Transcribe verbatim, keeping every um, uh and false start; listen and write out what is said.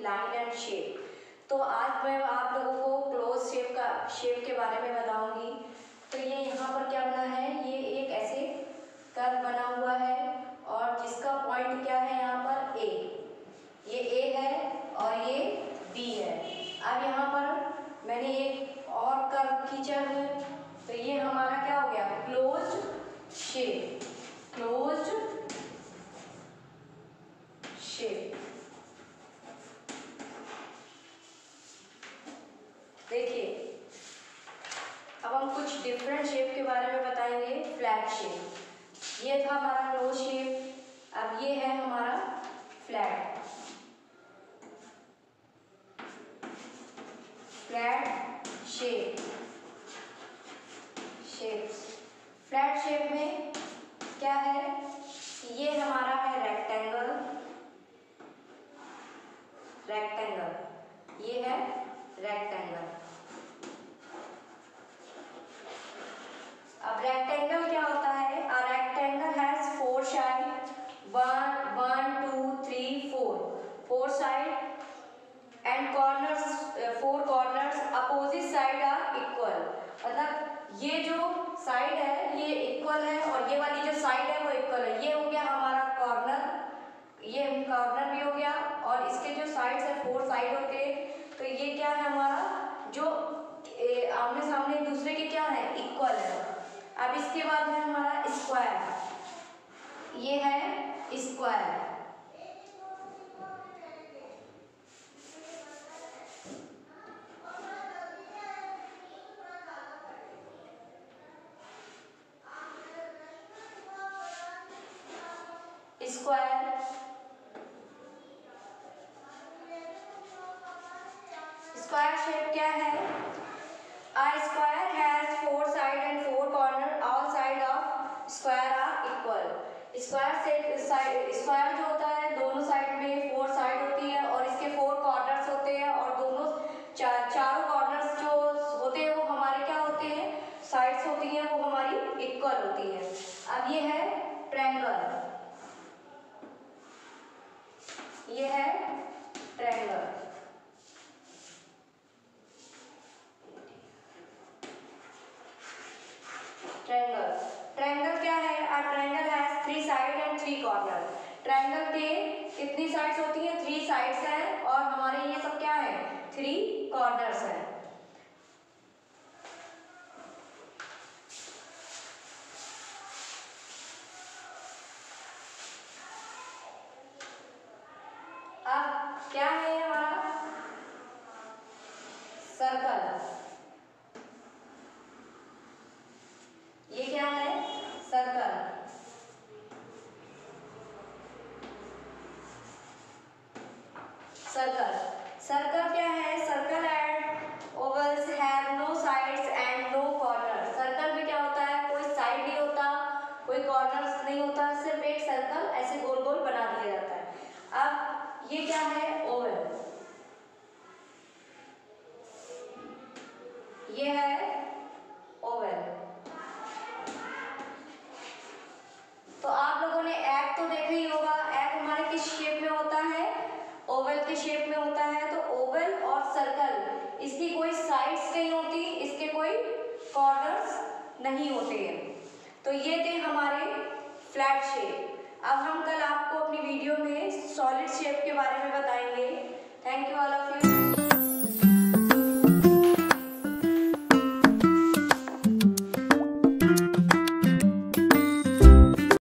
Line and shape. तो आज मैं आप लोगों को क्लोज शेप का शेप के बारे में बताऊंगी। तो ये यहाँ पर क्या बना है, ये एक ऐसे कर्व बना हुआ है और जिसका पॉइंट क्या है यहाँ पर ए, ये ए है और ये बी है। अब यहाँ पर मैंने एक और कर्व खींचा है, तो ये हमारा क्या हो गया, क्लोज शेप, क्लोज शेप। देखिए अब हम कुछ डिफरेंट शेप के बारे में बताएंगे। फ्लैट शेप, ये था हमारा क्लोज शेप, अब ये है हमारा flat flat shape shapes. Flat shape में क्या है, ये हमारा है रेक्टेंगल, रेक्टेंगल ये है रेक्टेंगल। अब रेक्टेंगल क्या होता है, a rectangle has four side, one one two three four four side and corners, four corners opposite side are equal. मतलब ये जो साइड है ये इक्वल है और ये वाली जो साइड है वो इक्वल है। ये हो गया हमारा कॉर्नर, ये कॉर्नर भी हो गया और इसके जो साइड्स है फोर साइड होते हैं। तो ये क्या है हमारा, जो आमने सामने एक दूसरे के क्या है, इक्वल है। अब इसके बाद है हमारा स्क्वायर, ये है स्क्वायर। स्क्वायर स्क्वायर शेप क्या है, A square has four side and four corner, all side of square are equal। Square से स्क्वायर जो होता है दोनों साइड में फोर साइड होती है और इसके फोर कॉर्नर्स होते हैं और दोनों चा, चारों कॉर्नर्स जो होते हैं वो हमारे क्या होते हैं, साइड्स होती हैं, वो हमारी इक्वल होती है। अब ये है ट्रायंगल, ये है ट्रायंगल। ट्रायंगल ट्रायंगल क्या है, a triangle has three side and three corner. Triangle के कितनी साइड्स होती हैं, थ्री साइड्स हैं और हमारे ये सब क्या है, थ्री कॉर्नर्स हैं। अब क्या है हमारा सर्कल, ये क्या है सर्कल। सर्कल सर्कल क्या है, circle and ovals have no sides and no corner. Circle में क्या होता है, कोई साइड नहीं होता, कोई कॉर्नर्स नहीं होता, सिर्फ एक सर्कल ऐसे गोल गोल बना दिया जाता है। अब ये क्या है, ओवल, ये है ओवल। तो आप लोगों ने एग तो देखा ही होगा, एग हमारे किस शेप में होता है, ओवल के शेप में होता है। तो ओवल और सर्कल, इसकी कोई साइड्स नहीं होती, इसके कोई कॉर्नर्स नहीं होते हैं। तो ये थे हमारे फ्लैट शेप। अब हम कल आपको अपनी वीडियो में सॉलिड शेप के बारे में बताएंगे। Thank you all of you.